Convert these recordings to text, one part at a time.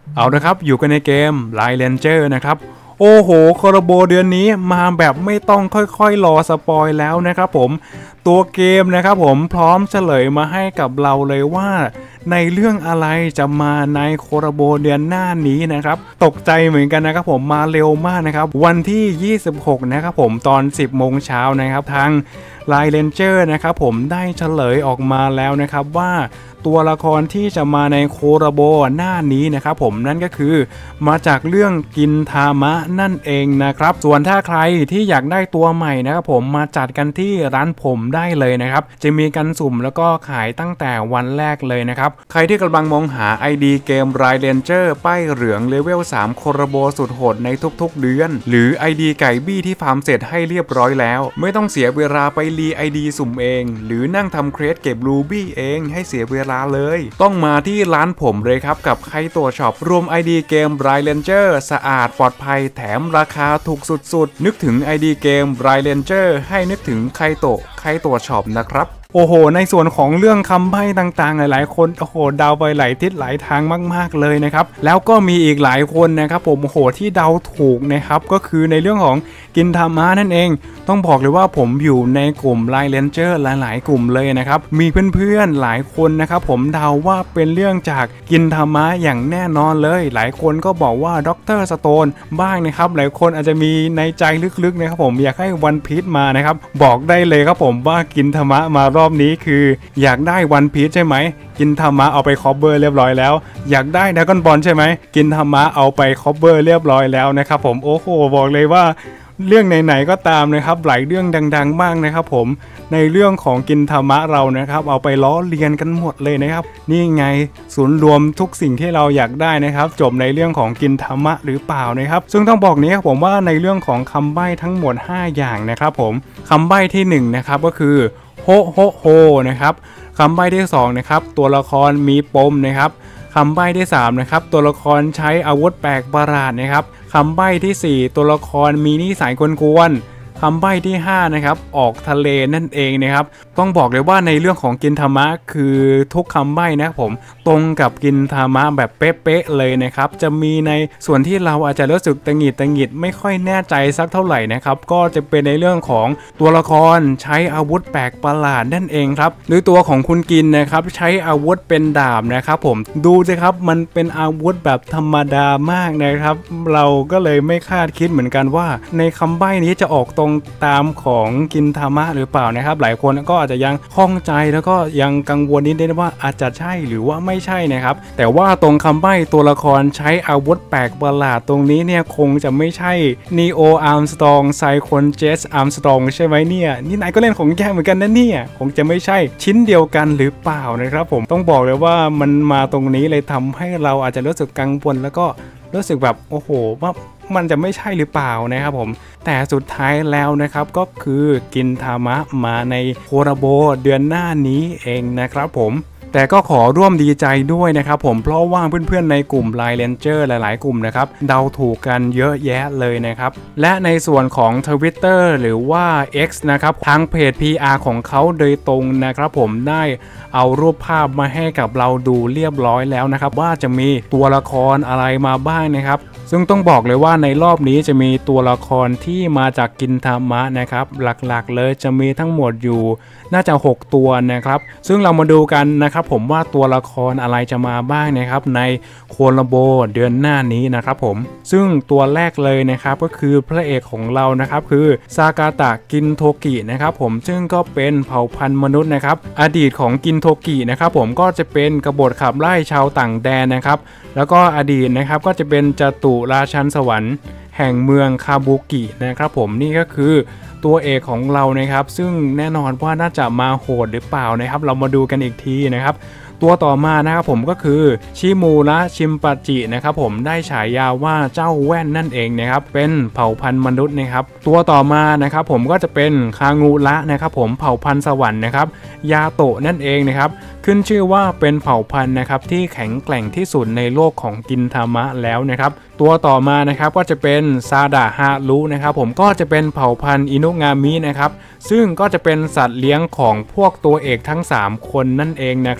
เอานะครับอยู่กันในเกม Line Ranger นะครับโอ้โหคอร์โบเดือนนี้มาแบบไม่ต้องค่อยๆรอสปอยแล้วนะครับผมตัวเกมนะครับผมพร้อมเฉลยมาให้กับเราเลยว่าในเรื่องอะไรจะมาในคอร์โบเดือนหน้านี้นะครับตกใจเหมือนกันนะครับผมมาเร็วมากนะครับวันที่26นะครับผมตอน10โมงเช้านะครับทาง Line Ranger นะครับผมได้เฉลยออกมาแล้วนะครับว่าตัวละครที่จะมาในโคราโบหน้านี้นะครับผมนั่นก็คือมาจากเรื่องกินทามะนั่นเองนะครับส่วนถ้าใครที่อยากได้ตัวใหม่นะครับผมมาจัดกันที่ร้านผมได้เลยนะครับจะมีกันสุ่มแล้วก็ขายตั้งแต่วันแรกเลยนะครับใครที่กำลังมองหา ID เกม Line Ranger ป้ายเหลืองเลเวล3โคราโบสุดโหดในทุกๆเดือนหรือ ID ไก่บี้ที่ฟาร์มเสร็จให้เรียบร้อยแล้วไม่ต้องเสียเวลาไปรี ID สุ่มเองหรือนั่งทำเควสเก็บรูบี้เองให้เสียเวลาเลยต้องมาที่ร้านผมเลยครับกับไคโตะช็อปรวม ID เกม Line Ranger สะอาดปลอดภัยแถมราคาถูกสุดๆนึกถึง ID เกม Line Ranger ให้นึกถึงไคโตะช็อปนะครับโอ้โหในส่วนของเรื่องคำใบ้ต่างๆหลายๆคนโอ้โหเดาไปหลายทิศหลายทางมากๆเลยนะครับแล้วก็มีอีกหลายคนนะครับผมโอ้โหที่เดาถูกนะครับก็คือในเรื่องของกินทามะนั่นเองต้องบอกเลยว่าผมอยู่ในกลุ่ม Line Ranger หลายๆกลุ่มเลยนะครับมีเพื่อนๆหลายคนนะครับผมเดาว่าเป็นเรื่องจากกินทามะอย่างแน่นอนเลยหลายคนก็บอกว่าด็อกเตอร์สโตนบ้างนะครับหลายคนอาจจะมีในใจลึกๆนะครับผมอยากให้วันพีชมานะครับบอกได้เลยครับผมว่ากินทามะมารอบนี้คืออยากได้วันพีชใช่ไหมกินทามะเอาไปคอปเบอร์เรียบร้อยแล้วอยากได้ดราก้อนบอลใช่ไหมกินทามะเอาไปคอปเบอร์เรียบร้อยแล้วนะครับผมโอ้โหบอกเลยว่าเรื่องไหนๆก็ตามนะครับหลายเรื่องดังๆมากนะครับผมในเรื่องของกินทามะเรานะครับเอาไปล้อเลียนกันหมดเลยนะครับนี่ไงศูนย์รวมทุกสิ่งที่เราอยากได้นะครับจบในเรื่องของกินทามะหรือเปล่านะครับซึ่งต้องบอกนี้ครับผมว่าในเรื่องของคำใบ้ทั้งหมด5อย่างนะครับผมคำใบ้ที่1นะครับก็คือโฮโฮโฮนะครับคำใบ้ที่2นะครับตัวละครมีปมนะครับคำใบ้ที่3นะครับตัวละครใช้อาวุธแปลกประหลาดนะครับคำใบ้ที่4ตัวละครมีนิสัยกวนๆคำใบ้ที่5นะครับออกทะเลนั่นเองนะครับต้องบอกเลยว่าในเรื่องของกินทามะคือทุกคำใบ้นะครับผมตรงกับกินทามะแบบเป๊ะๆเลยนะครับจะมีในส่วนที่เราอาจจะรู้สึกตังหิดไม่ค่อยแน่ใจสักเท่าไหร่นะครับก็จะเป็นในเรื่องของตัวละครใช้อาวุธแปลกประหลาดนั่นเองครับหรือตัวของคุณกินนะครับใช้อาวุธเป็นดาบนะครับผมดูสิครับมันเป็นอาวุธแบบธรรมดามากนะครับเราก็เลยไม่คาดคิดเหมือนกันว่าในคำใบ้นี้จะออกตรงตามของกินทามะหรือเปล่านะครับหลายคนก็อาจจะยังข้องใจแล้วก็ยังกังวลนิดนึงว่าอาจจะใช่หรือว่าไม่ใช่นะครับแต่ว่าตรงคำใบ้ตัวละครใช้อาวุธแปลกประหลาดตรงนี้เนี่ยคงจะไม่ใช่นีโออาร์มสตรองไซคอนเจสอาร์มสตรองใช่ไหมเนี่ยนี่นายก็เล่นของแกเหมือนกันนะเนี่ยคงจะไม่ใช่ชิ้นเดียวกันหรือเปล่านะครับผมต้องบอกเลยว่ามันมาตรงนี้เลยทำให้เราอาจจะรู้สึกกังวลแล้วก็รู้สึกแบบโอ้โหว่ามันจะไม่ใช่หรือเปล่านะครับผมแต่สุดท้ายแล้วนะครับก็คือกินทามะมาในโคราโบเดือนหน้านี้เองนะครับผมแต่ก็ขอร่วมดีใจด้วยนะครับผมเพราะว่าเพื่อนๆในกลุ่ม Line Ranger หลายๆกลุ่มนะครับเดาถูกกันเยอะแยะเลยนะครับและในส่วนของ Twitter หรือว่า X นะครับทางเพจ PR ของเขาโดยตรงนะครับผมได้เอารูปภาพมาให้กับเราดูเรียบร้อยแล้วนะครับว่าจะมีตัวละครอะไรมาบ้างนะครับซึ่งต้องบอกเลยว่าในรอบนี้จะมีตัวละครที่มาจากกินทามะนะครับหลักๆเลยจะมีทั้งหมดอยู่น่าจะ6ตัวนะครับซึ่งเรามาดูกันนะครับผมว่าตัวละครอะไรจะมาบ้างนะครับในโคลาโบเดือนหน้านี้นะครับผมซึ่งตัวแรกเลยนะครับก็คือพระเอกของเรานะครับคือซากาตะกินโทกินะครับผมซึ่งก็เป็นเผ่าพันธุ์มนุษย์นะครับอดีตของกินโทกินะครับผมก็จะเป็นกบฏขับไล่ชาวต่างแดนนะครับแล้วก็อดีตนะครับก็จะเป็นจตุราชันสวรรค์แห่งเมืองคาบุกินะครับผมนี่ก็คือตัวเอกของเรานะครับซึ่งแน่นอนว่าน่าจะมาโหดหรือเปล่านะครับเรามาดูกันอีกทีนะครับตัวต่อมานะครับผมก็คือชิมูระชิมปาจินะครับผมได้ฉายาว่าเจ้าแว่นนั่นเองนะครับเป็นเผ่าพันธุ์มนุษย์นะครับตัวต่อมานะครับผมก็จะเป็นคางูระนะครับผมเผ่าพันธุ์สวรรค์นะครับยาโตะนั่นเองนะครับขึ้นชื่อว่าเป็นเผ่าพันธุ์นะครับที่แข็งแกร่งที่สุดในโลกของกินทามะแล้วนะครับตัวต่อมานะครับก็จะเป็นซาดะฮารุนะครับผมก็จะเป็นเผ่าพันธุ์อินุงามินะครับซึ่งก็จะเป็นสัตว์เลี้ยงของพวกตัวเอกทั้ง3คนนั่นเองนะครับตัว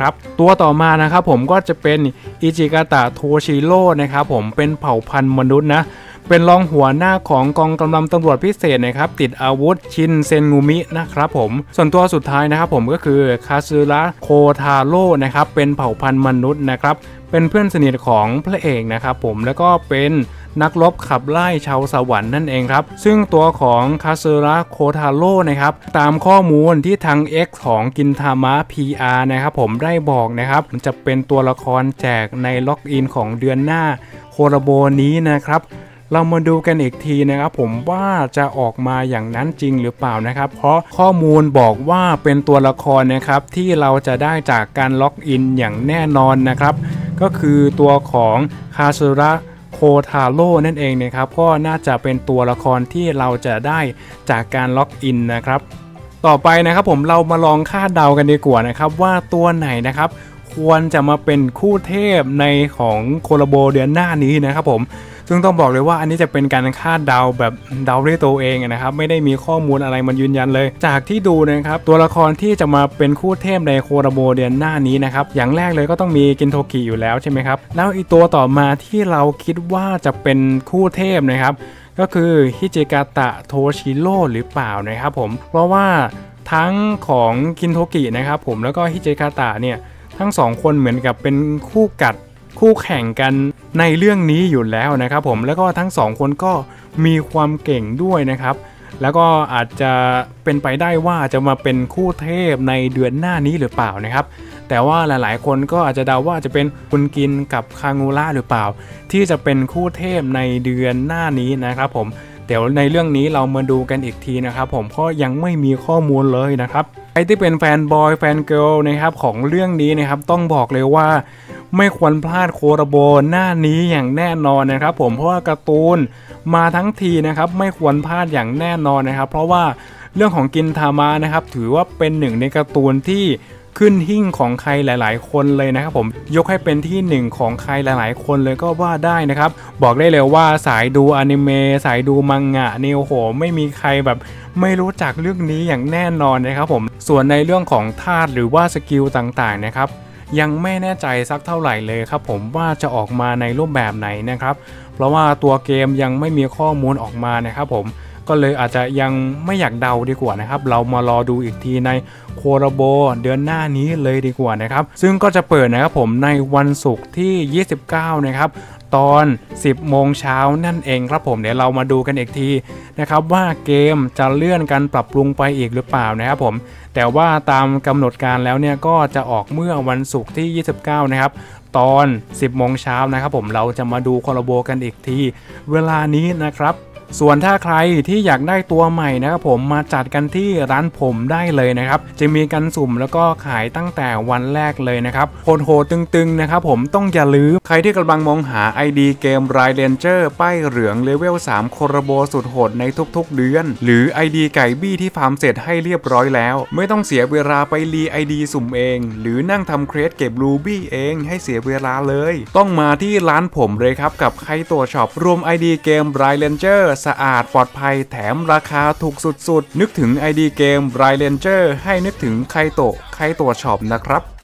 ตัวต่อมานะครับผมก็จะเป็นอิจิกาตะโทชิโร่นะครับผมเป็นเผ่าพันธุ์มนุษย์นะเป็นรองหัวหน้าของกองกำลังตำรวจพิเศษนะครับติดอาวุธชินเซนงูมินะครับผมส่วนตัวสุดท้ายนะครับผมก็คือคาซึระโคทาโร่นะครับเป็นเผ่าพันธุ์มนุษย์นะครับเป็นเพื่อนสนิทของพระเอกนะครับผมแล้วก็เป็นนักรบขับไล่ชาวสวรรค์นั่นเองครับซึ่งตัวของคาซึระโคทาโร่นะครับตามข้อมูลที่ทาง X ของกินทามะ PR นะครับผมได้บอกนะครับมันจะเป็นตัวละครแจกในล็อกอินของเดือนหน้าโคราโบนี้นะครับเรามาดูกันอีกทีนะครับผมว่าจะออกมาอย่างนั้นจริงหรือเปล่านะครับเพราะข้อมูลบอกว่าเป็นตัวละครนะครับที่เราจะได้จากการล็อกอินอย่างแน่นอนนะครับก็คือตัวของคาซึระโคทาโร่นั่นเองนะครับก็น่าจะเป็นตัวละครที่เราจะได้จากการล็อกอินนะครับต่อไปนะครับผมเรามาลองคาดเดากันดีกว่านะครับว่าตัวไหนนะครับควรจะมาเป็นคู่เทพในของโคลาโบเดือนหน้านี้นะครับผมซึ่งต้องบอกเลยว่าอันนี้จะเป็นการคาดเดาแบบเดาด้วยตัวเองนะครับไม่ได้มีข้อมูลอะไรมันยืนยันเลยจากที่ดูนะครับตัวละครที่จะมาเป็นคู่เทพในโคลาโบเดือนหน้านี้นะครับอย่างแรกเลยก็ต้องมีกินโทกิอยู่แล้วใช่ไหมครับแล้วอีกตัวต่อมาที่เราคิดว่าจะเป็นคู่เทพนะครับก็คือฮิจิกาตะโทชิโร่หรือเปล่านะครับผมเพราะว่าทั้งของกินโทกินะครับผมแล้วก็ฮิจิกาตะเนี่ยทั้งสองคนเหมือนกับเป็นคู่แข่งกันในเรื่องนี้อยู่แล้วนะครับผมแล้วก็ทั้งสองคนก็มีความเก่งด้วยนะครับแล้วก็อาจจะเป็นไปได้ว่าจะมาเป็นคู่เทพในเดือนหน้านี้หรือเปล่านะครับแต่ว่าหลายๆคนก็อาจจะเดาว่าจะเป็นคุณกินกับคางูระหรือเปล่าที่จะเป็นคู่เทพในเดือนหน้านี้นะครับผมเดี๋ยวในเรื่องนี้เรามาดูกันอีกทีนะครับผมเพราะยังไม่มีข้อมูลเลยนะครับใครที่เป็นแฟนบอยแฟนเกิร์ลนะครับของเรื่องนี้นะครับต้องบอกเลยว่าไม่ควรพลาดโคราโบหน้านี้อย่างแน่นอนนะครับผมเพราะว่าการ์ตูนมาทั้งทีนะครับไม่ควรพลาดอย่างแน่นอนนะครับเพราะว่าเรื่องของกินทามะนะครับถือว่าเป็นหนึ่งในการ์ตูนที่ขึ้นหิ้งของใครหลายๆคนเลยนะครับผมยกให้เป็นที่หนึ่งของใครหลายๆคนเลยก็ว่าได้นะครับบอกได้เลยว่าสายดูอนิเมะสายดูมังงะเนี่ยโอ้โหไม่มีใครแบบไม่รู้จักเรื่องนี้อย่างแน่นอนนะครับผมส่วนในเรื่องของธาตุหรือว่าสกิลต่างๆนะครับยังไม่แน่ใจสักเท่าไหร่เลยครับผมว่าจะออกมาในรูปแบบไหนนะครับเพราะว่าตัวเกมยังไม่มีข้อมูลออกมานะครับผมก็เลยอาจจะยังไม่อยากเดาดีกว่านะครับเรามารอดูอีกทีในโคราโบเดือนหน้านี้เลยดีกว่านะครับซึ่งก็จะเปิดนะครับผมในวันศุกร์ที่29นะครับตอน 10 โมงเช้านั่นเองครับผมเดี๋ยวเรามาดูกันอีกทีนะครับว่าเกมจะเลื่อนการปรับปรุงไปอีกหรือเปล่านะครับผมแต่ว่าตามกำหนดการแล้วเนี่ยก็จะออกเมื่อวันศุกร์ที่29นะครับตอน 10 โมงเช้านะครับผมเราจะมาดูโคราโบกันอีกทีเวลานี้นะครับส่วนถ้าใครที่อยากได้ตัวใหม่นะครับผมมาจัดกันที่ร้านผมได้เลยนะครับจะมีกันสุ่มแล้วก็ขายตั้งแต่วันแรกเลยนะครับโหดๆตึงๆนะครับผมต้องอย่าลืมใครที่กำลังมองหา ID เกม Ride Ranger ป้ายเหลืองเลเวล 3 โคราโบสุดโหดในทุกๆเดือนหรือ ID ไก่บี้ที่ฟาร์มเสร็จให้เรียบร้อยแล้วไม่ต้องเสียเวลาไปรี ID สุ่มเองหรือนั่งทำเควสเก็บรูบี้เองให้เสียเวลาเลยต้องมาที่ร้านผมเลยครับกับไคโตะช็อปรวม ID เกม Ride Rangerสะอาดปลอดภัยแถมราคาถูกสุดๆนึกถึง ID เกม Ride Ranger ให้นึกถึงไคโตะช็อปนะครับ